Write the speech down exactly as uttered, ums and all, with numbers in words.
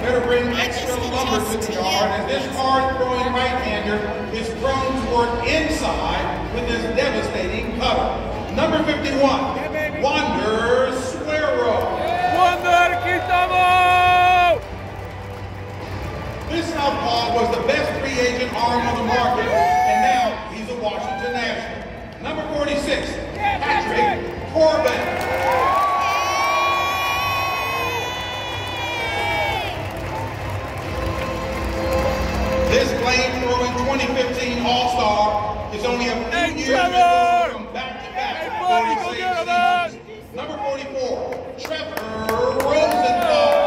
better bring extra lumber to the yard, as this hard-throwing right-hander is prone toward inside with his devastating cutter. Number fifty-one, yeah, Wander Suero. Wander, quitamos! This southpaw was the best free agent arm on the market, and now he's a Washington National. Number forty-six, Patrick Corbin. This flame-throwing twenty fifteen All-Star is only a few years removed from back-to-back forty-six seasons. Number forty-four, Trevor Rosenthal.